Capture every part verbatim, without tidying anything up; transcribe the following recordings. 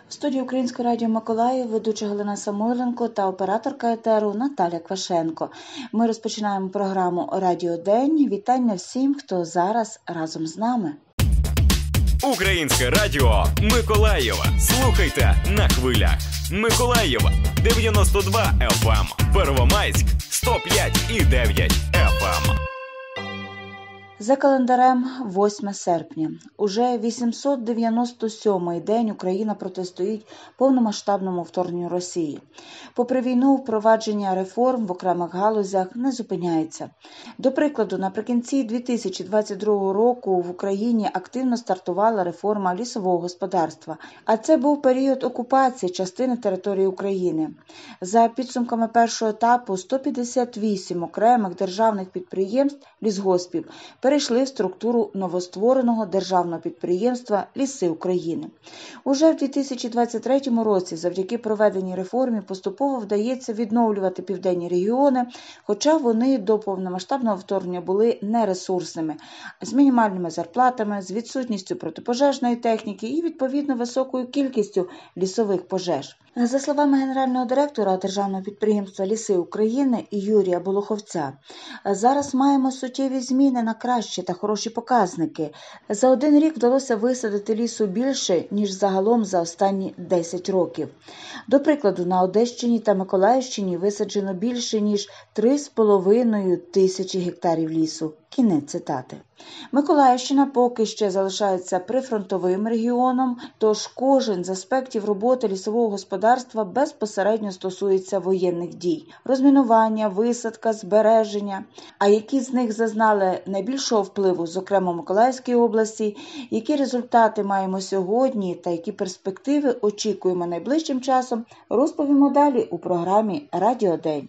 В студії Українського радіо Миколаїв ведуча Галина Самойленко та операторка етеру Наталя Квашенко. Ми розпочинаємо програму «Радіо День». Вітання всім, хто зараз разом з нами. Українське радіо Миколаєва. Слухайте на хвилях. Миколаєва дев'яносто два еф ем, Первомайськ сто п'ять і дев'ять еф ем. За календарем восьме серпня. Уже вісімсот дев'яносто сьомий день Україна протистоїть повномасштабному вторгненню Росії. Попри війну, впровадження реформ в окремих галузях не зупиняється. До прикладу, наприкінці дві тисячі двадцять другого року в Україні активно стартувала реформа лісового господарства. А це був період окупації частини території України. За підсумками першого етапу сто п'ятдесят вісім окремих державних підприємств лісгоспів перейшли в структуру новоствореного державного підприємства «Ліси України». Уже в дві тисячі двадцять третьому році завдяки проведеній реформі поступово вдається відновлювати південні регіони, хоча вони до повномасштабного вторгнення були нересурсними, з мінімальними зарплатами, з відсутністю протипожежної техніки і, відповідно, високою кількістю лісових пожеж. За словами генерального директора державного підприємства «Ліси України» Юрія Болоховця, зараз маємо суттєві зміни на краще та хороші показники. За один рік вдалося висадити лісу більше, ніж загалом за останні десять років. До прикладу, на Одещині та Миколаївщині висаджено більше, ніж три з половиною тисячі гектарів лісу. Кінець цитати. Миколаївщина поки ще залишається прифронтовим регіоном, тож кожен з аспектів роботи лісового господарства безпосередньо стосується воєнних дій. Розмінування, висадка, збереження. А які з них зазнали найбільшого впливу, зокрема в Миколаївській області, які результати маємо сьогодні та які перспективи очікуємо найближчим часом, розповімо далі у програмі «Радіо День».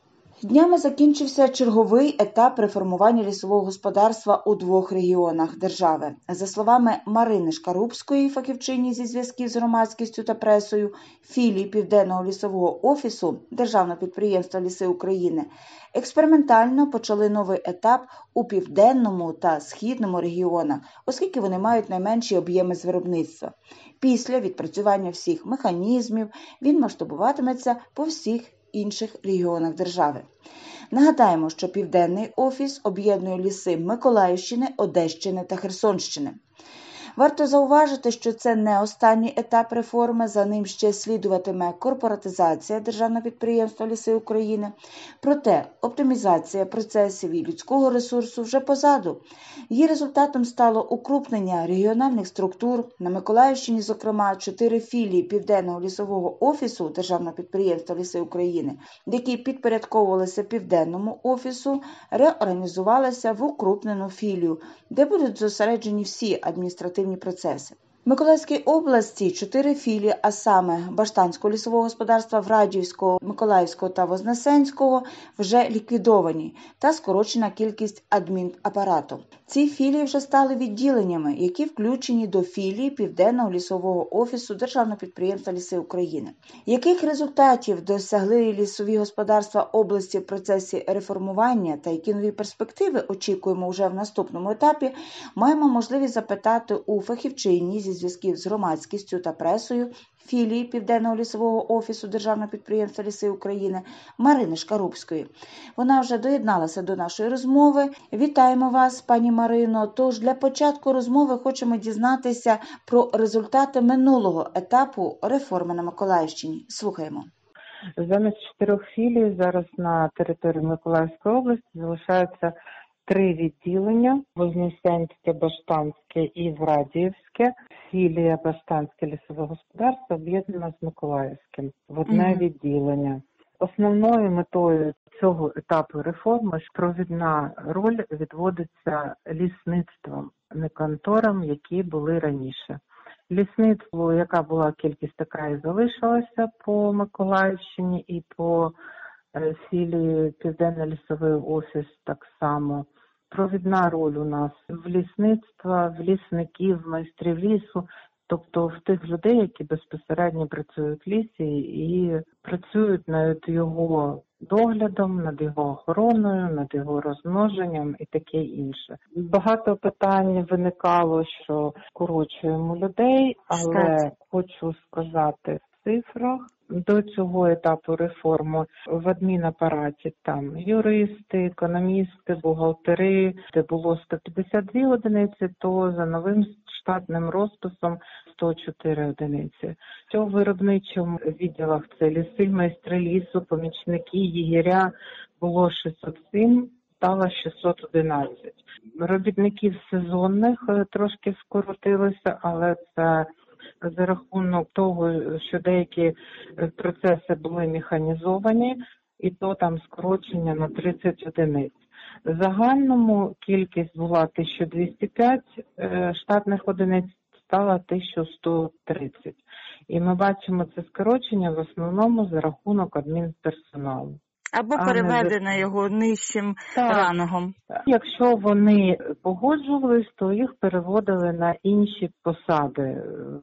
Днями закінчився черговий етап реформування лісового господарства у двох регіонах держави. За словами Марини Шкарубської, фахівчині зі зв'язків з громадськістю та пресою, філії Південного лісового офісу Державного підприємства «Ліси України», експериментально почали новий етап у Південному та Східному регіонах, оскільки вони мають найменші об'єми з виробництва. Після відпрацювання всіх механізмів він масштабуватиметься по всіх інших регіонах держави. Нагадаємо, що Південний офіс об'єднує ліси Миколаївщини, Одещини та Херсонщини. Варто зауважити, що це не останній етап реформи, за ним ще слідуватиме корпоратизація Державного підприємства «Ліси України». Проте оптимізація процесів і людського ресурсу вже позаду. Її результатом стало укрупнення регіональних структур. На Миколаївщині, зокрема, чотири філії Південного лісового офісу Державного підприємства «Ліси України», які підпорядковувалися Південному офісу, реорганізувалися в укрупнену філію, де будуть зосереджені всі адміністративні процеси. В Миколаївській області чотири філії, а саме Баштанського лісового господарства, Врадіївського, Миколаївського та Вознесенського, вже ліквідовані та скорочена кількість адмінапарату. Ці філії вже стали відділеннями, які включені до філії Південного лісового офісу Державного підприємства «Ліси України». Яких результатів досягли лісові господарства області в процесі реформування та які нові перспективи очікуємо вже в наступному етапі, маємо можливість запитати у фахівчині зі зв'язків з громадськістю та пресою філії Південного лісового офісу Державного підприємства «Ліси України» Марини Шкарубської. Вона вже доєдналася до нашої розмови. Вітаємо вас, пані Марино. Тож для початку розмови хочемо дізнатися про результати минулого етапу реформи на Миколаївщині. Слухаємо. Замість чотирьох філій зараз на території Миколаївської області залишаються три відділення – Вознесенське, Баштанське і Врадіївське. Філія Баштанське лісове господарство об'єднана з Миколаївським в одне mm-hmm. відділення. Основною метою цього етапу реформи провідна роль відводиться лісництвом, не конторам, які були раніше. Лісництво, яка була кількість, така і залишилася по Миколаївщині і по філії Південний лісовий офіс так само. Провідна роль у нас в лісництва, в лісників, в майстрів лісу тобто в тих людей, які безпосередньо працюють в лісі і працюють над його доглядом, над його охороною, над його розмноженням і таке інше. Багато питань виникало, що скорочуємо людей, але хочу сказати в цифрах, до цього етапу реформи в адмінапараті там юристи, економісти, бухгалтери, де було сто п'ятдесят дві одиниці, то за новим штатним розписом сто чотири одиниці. Що в виробничому відділах це ліси, майстри лісу, помічники, єгеря було шістсот сім, стало шістсот одинадцять. Робітників сезонних трошки скоротилося, але це за рахунок того, що деякі процеси були механізовані, і то там скорочення на тридцять одиниць. В загальному кількість була тисяча двісті п'ять штатних одиниць, стала тисяча сто тридцять. І ми бачимо це скорочення в основному за рахунок адмінперсоналу. Або переведено не... його нижчим так. рангом. Якщо вони погоджувались, то їх переводили на інші посади.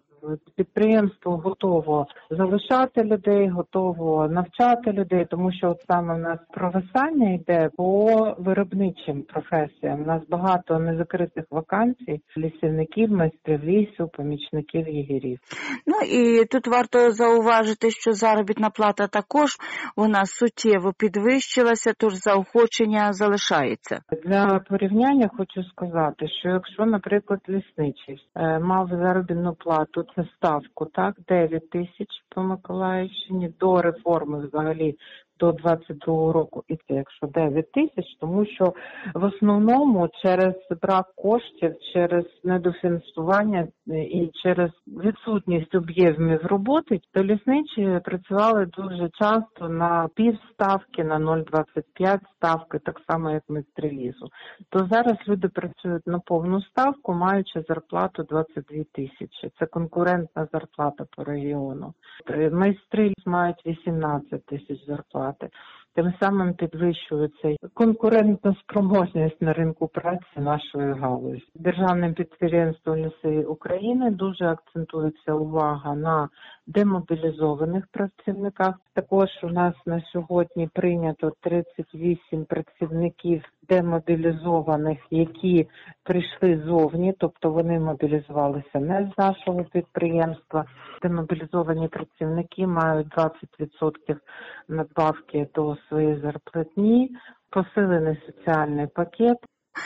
Підприємство готово залишати людей, готово навчати людей, тому що от саме в нас провисання йде по виробничим професіям. У нас багато незакритих вакансій, лісівників, майстрів лісу, помічників єгерів. Ну і тут варто зауважити, що заробітна плата також вона суттєво підвищилася, тож заохочення залишається. Для порівняння хочу сказати, що якщо, наприклад, лісничий мав заробітну плату, це ставку, так, дев'ять тисяч по Миколаївщині, до реформи взагалі до двадцять другого року, і це якщо дев'ять тисяч, тому що в основному через брак коштів, через недофінансування і через відсутність об'ємів роботи, то лісничі працювали дуже часто на півставки, на нуль двадцять п'ять ставки, так само як майстри лісу. То зараз люди працюють на повну ставку, маючи зарплату двадцять дві тисячі. Це конкурентна зарплата по регіону. Майстри лісу мають вісімнадцять тисяч зарплат. Тим самим підвищується конкурентна спроможність на ринку праці нашої галузі. Державним підприємством «Ліси України» дуже акцентується увага на демобілізованих працівниках. Також у нас на сьогодні прийнято тридцять вісім працівників демобілізованих, які прийшли зовні, тобто вони мобілізувалися не з нашого підприємства. Демобілізовані працівники мають двадцять відсотків надбавки до своєї зарплатні, посилений соціальний пакет.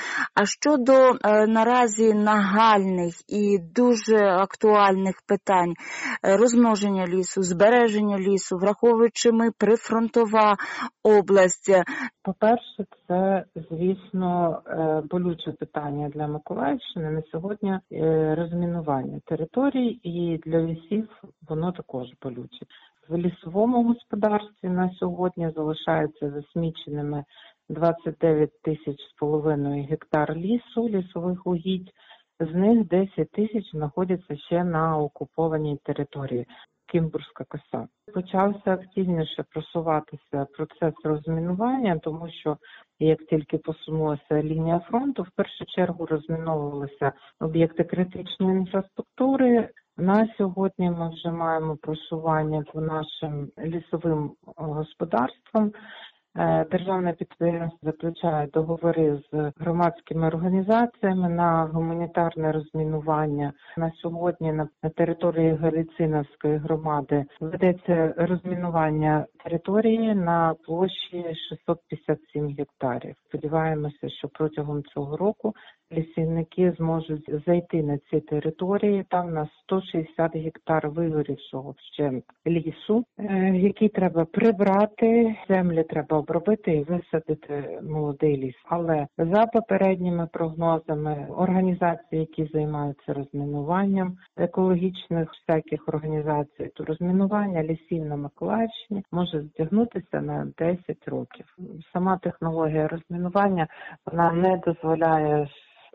А щодо е, наразі нагальних і дуже актуальних питань розмноження лісу, збереження лісу, враховуючи ми прифронтова область? По-перше, це, звісно, болюче питання для Миколаївщини на сьогодні розмінування територій, і для лісів воно також болюче. В лісовому господарстві на сьогодні залишаються засміченими двадцять дев'ять тисяч з половиною гектар лісу, лісових угідь. З них десять тисяч знаходяться ще на окупованій території. Кімбурська коса. Почався активніше просуватися процес розмінування, тому що як тільки посунулася лінія фронту, в першу чергу розміновувалися об'єкти критичної інфраструктури. На сьогодні ми вже маємо просування по нашим лісовим господарствам. Державне підприємство заключає договори з громадськими організаціями на гуманітарне розмінування. На сьогодні на території Галициновської громади ведеться розмінування території на площі шістсот п'ятдесят сім гектарів. Сподіваємося, що протягом цього року лісівники зможуть зайти на ці території. Там на сто шістдесят гектар вигорівшого вщент лісу, який треба прибрати, землі треба обробити і висадити молодий ліс. Але за попередніми прогнозами організацій, які займаються розмінуванням, екологічних всяких організацій, то розмінування лісів на Миколаївщині може затягнутися на десять років. Сама технологія розмінування, вона не дозволяє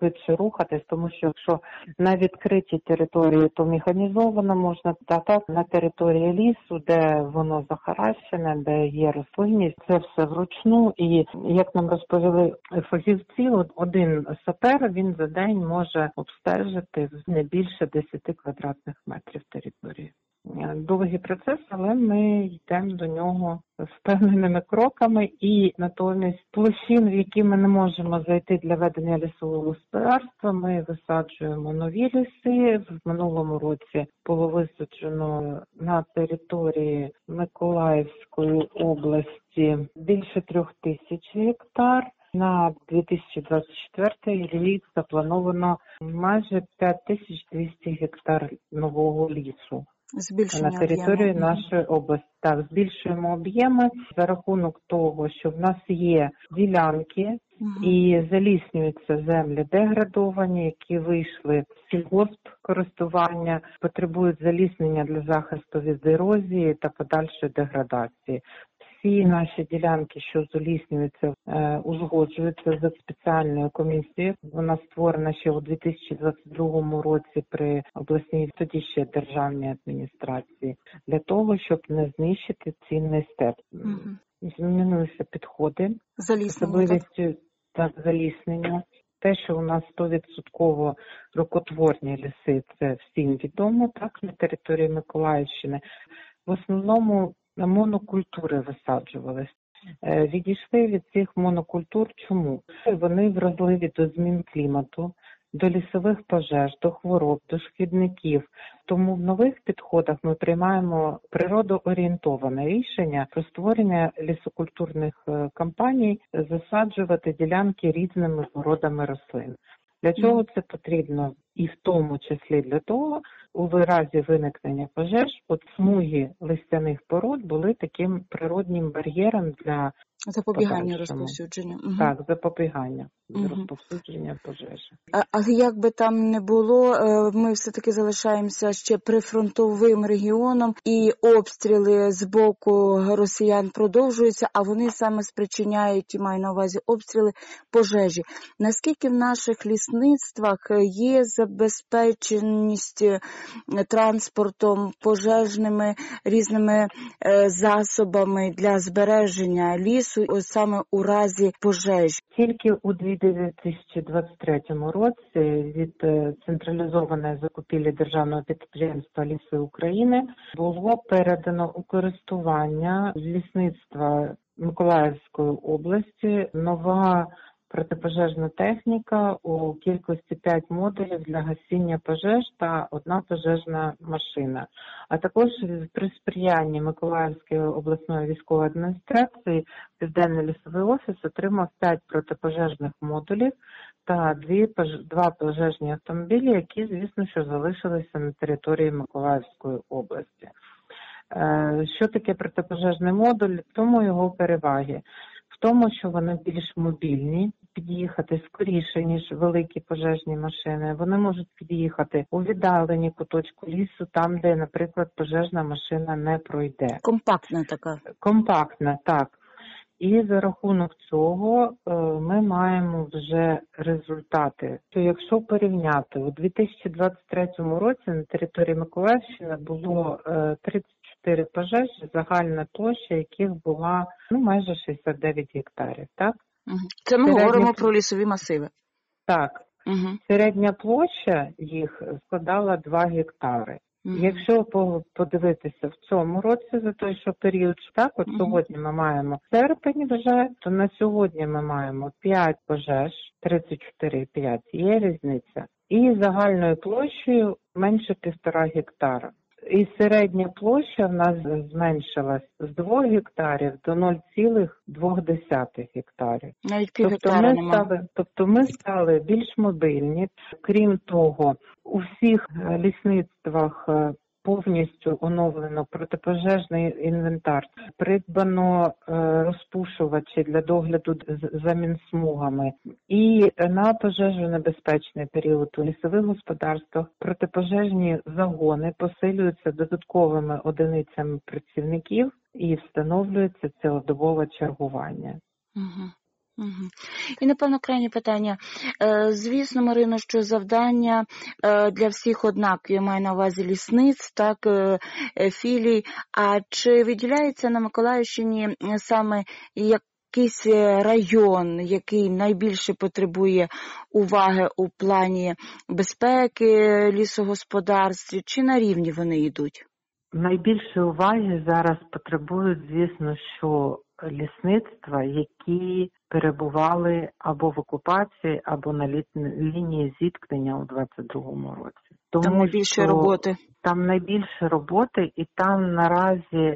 швидше рухатись, тому що якщо на відкритій території, то механізовано можна, а так на території лісу, де воно захаращене, де є рослинність, це все вручну. І як нам розповіли фахівці, один сапер, він за день може обстежити не більше десять квадратних метрів території. Довгий процес, але ми йдемо до нього впевненими кроками, і натомість площин, в які ми не можемо зайти для ведення лісового господарства, ми висаджуємо нові ліси. В минулому році було висаджено на території Миколаївської області більше трьох тисяч гектар. На дві тисячі двадцять четвертий рік заплановано майже п'ять тисяч двісті гектар нового лісу. Збільшення на території об'єму. нашої області. Так, збільшуємо об'єми за рахунок того, що в нас є ділянки угу. і заліснюються землі деградовані, які вийшли з сільгоспкористування, потребують заліснення для захисту від ерозії та подальшої деградації. Всі наші ділянки, що заліснюються, узгоджуються за спеціальною комісією. Вона створена ще у дві тисячі двадцять другому році при обласній, тоді ще державній адміністрації, для того, щоб не знищити цінний степ. Угу. Змінилися підходи, особливістю так, заліснення. Те, що у нас сто відсотків рукотворні ліси, це всім відомо, так, на території Миколаївщини. В основному монокультури висаджувались. Відійшли від цих монокультур. Чому? Вони вразливі до змін клімату, до лісових пожеж, до хвороб, до шкідників. Тому в нових підходах ми приймаємо природоорієнтоване рішення про створення лісокультурних кампаній, засаджувати ділянки різними породами рослин. Для чого це потрібно? І в тому числі для того, у разі виникнення пожеж, от смуги листяних пород були таким природнім бар'єром для запобігання розповсюдження. Угу. Так, запобігання угу. розповсюдження пожежі. А, але як би там не було, ми все-таки залишаємося ще прифронтовим регіоном, і обстріли з боку росіян продовжуються, а вони саме спричиняють, і маю на увазі обстріли, пожежі. Наскільки в наших лісництвах є забезпеченість транспортом, пожежними різними засобами для збереження лісу, ось саме у разі пожежі? Тільки у дві тисячі двадцять третьому році від централізованої закупівлі державного підприємства «Ліси України» було передано у користування лісництва Миколаївської області нова протипожежна техніка у кількості п'ять модулів для гасіння пожеж та одна пожежна машина. А також при сприянні Миколаївської обласної військової адміністрації Південний лісовий офіс отримав п'ять протипожежних модулів та дві, два пожежні автомобілі, які, звісно, що залишилися на території Миколаївської області. Що таке протипожежний модуль? В тому його переваги. В тому, що вони більш мобільні, під'їхати скоріше, ніж великі пожежні машини. Вони можуть під'їхати у віддалені куточку лісу, там, де, наприклад, пожежна машина не пройде. Компактна така. Компактна, так. І за рахунок цього ми маємо вже результати. То якщо порівняти, у дві тисячі двадцять третьому році на території Миколаївщини було тридцять чотири пожежі, загальна площа яких була ну, майже шістдесят дев'ять гектарів. Так? Це ми Середня... говоримо про лісові масиви. Так. Угу. Середня площа їх складала два гектари. Угу. Якщо подивитися в цьому році за той, що період, так, от угу. сьогодні ми маємо серпень вже, то на сьогодні ми маємо п'ять пожеж, тридцять чотири п'ять, є різниця. І загальною площею менше півтора гектара. І середня площа в нас зменшилась з двох гектарів до нуль цілих дві десятих гектарів. Навіть пів тобто гектара ми стали, тобто ми стали більш мобільні. Крім того, у всіх лісництвах повністю оновлено протипожежний інвентар, придбано розпушувачі для догляду за мінсмугами. І на пожежонебезпечний період у лісових господарствах протипожежні загони посилюються додатковими одиницями працівників і встановлюється цілодобове чергування. Угу. Угу. І, напевно, крайнє питання. Звісно, Марино, що завдання для всіх однакові, я маю на увазі лісництв, так, філій. А чи виділяється на Миколаївщині саме якийсь район, який найбільше потребує уваги у плані безпеки лісогосподарстві, чи на рівні вони йдуть? Найбільше уваги зараз потребують, звісно, що лісництва, які перебували або в окупації, або на лінії зіткнення у двадцять другому році. Тому там найбільше роботи. Там найбільше роботи, і там наразі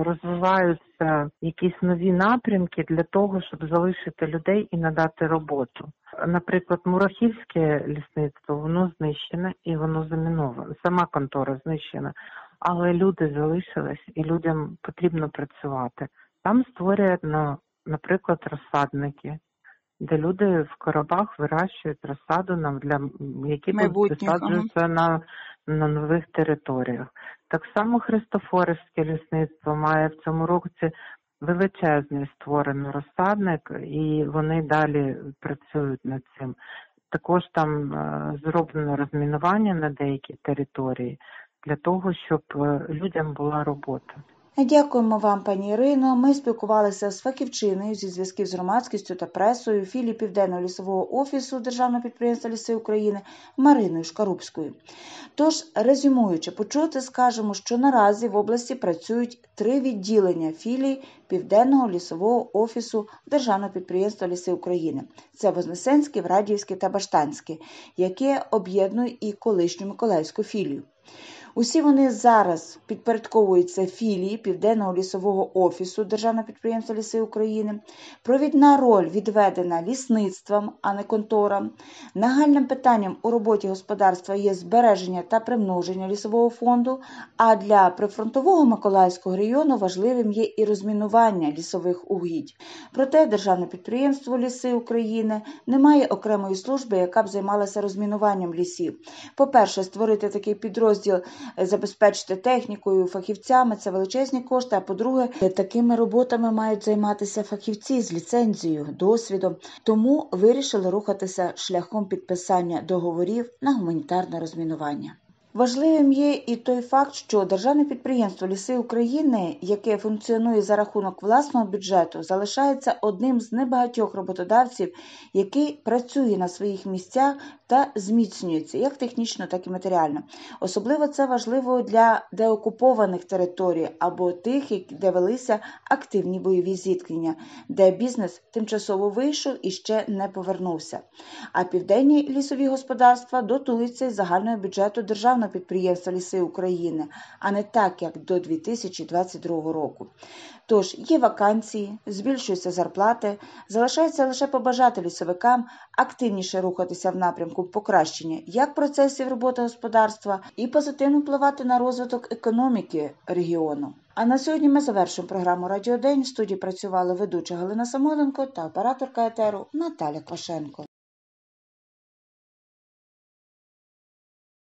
розвиваються якісь нові напрямки для того, щоб залишити людей і надати роботу. Наприклад, Мурахівське лісництво, воно знищене і воно заміноване. Сама контора знищена, але люди залишились і людям потрібно працювати. Там створюють, наприклад, розсадники, де люди в коробах вирощують розсаду, для які висаджуються ага. на, на нових територіях. Так само Христофорівське лісництво має в цьому році величезний створений розсадник, і вони далі працюють над цим. Також там е, зроблено розмінування на деякій території для того, щоб людям була робота. Дякуємо вам, пані Ірино. Ми спілкувалися з фахівчиною зі зв'язків з громадськістю та пресою філії Південного лісового офісу Державного підприємства «Ліси України» Мариною Шкарубською. Тож, резюмуючи, почути скажемо, що наразі в області працюють три відділення філій Південного лісового офісу Державного підприємства «Ліси України». Це Вознесенське, Врадіївське та Баштанське, яке об'єднує і колишню Миколаївську філію. Усі вони зараз підпорядковуються філії Південного лісового офісу Державного підприємства «Ліси України». Провідна роль відведена лісництвам, а не конторам. Нагальним питанням у роботі господарства є збереження та примноження лісового фонду, а для прифронтового Миколаївського району важливим є і розмінування лісових угідь. Проте Державне підприємство «Ліси України» не має окремої служби, яка б займалася розмінуванням лісів. По-перше, створити такий підрозділ забезпечити технікою, фахівцями – це величезні кошти, а по-друге, такими роботами мають займатися фахівці з ліцензією, досвідом. Тому вирішили рухатися шляхом підписання договорів на гуманітарне розмінування. Важливим є і той факт, що Державне підприємство «Ліси України», яке функціонує за рахунок власного бюджету, залишається одним з небагатьох роботодавців, який працює на своїх місцях та зміцнюється як технічно, так і матеріально. Особливо це важливо для деокупованих територій або тих, де велися активні бойові зіткнення, де бізнес тимчасово вийшов і ще не повернувся. А південні лісові господарства дотуються із загального бюджету Державного підприємства «Ліси України», а не так, як до дві тисячі двадцять другого року. Тож є вакансії, збільшуються зарплати, залишається лише побажати лісовикам активніше рухатися в напрямку покращення як процесів роботи господарства і позитивно впливати на розвиток економіки регіону. А на сьогодні ми завершуємо програму «Радіодень». В студії працювали ведуча Галина Самойленко та операторка етеру Наталя Квашенко.